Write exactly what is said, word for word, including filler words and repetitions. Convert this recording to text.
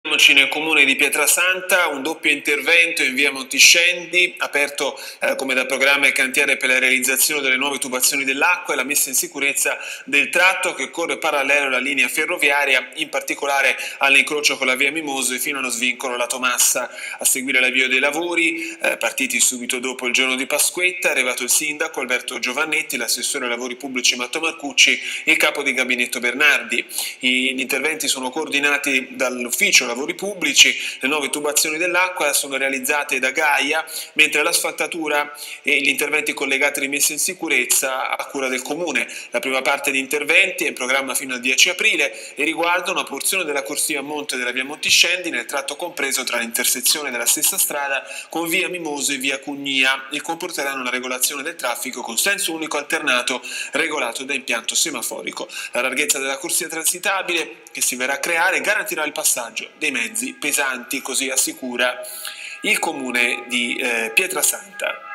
Nel comune di Pietrasanta, un doppio intervento in via Montiscendi, aperto eh, come da programma il cantiere per la realizzazione delle nuove tubazioni dell'acqua e la messa in sicurezza del tratto che corre parallelo alla linea ferroviaria, in particolare all'incrocio con la via Mimose fino allo svincolo Lato Massa. A seguire l'avvio dei lavori, eh, partiti subito dopo il giorno di Pasquetta, è arrivato il sindaco Alberto Giovannetti, l'assessore ai lavori pubblici Matto Marcucci e il capo di gabinetto Bernardi. I, gli interventi sono coordinati dall'ufficio lavori pubblici. Le nuove tubazioni dell'acqua sono realizzate da Gaia, mentre l'asfaltatura e gli interventi collegati e rimessi in sicurezza a cura del comune. La prima parte di interventi è in programma fino al dieci aprile e riguarda una porzione della corsia a monte della via Montiscendi nel tratto compreso tra l'intersezione della stessa strada con via Mimose e via Cugnia e comporteranno una regolazione del traffico con senso unico alternato regolato da impianto semaforico. La larghezza della corsia transitabile che si verrà a creare garantirà il passaggio dei mezzi pesanti, così assicura il comune di eh, Pietrasanta.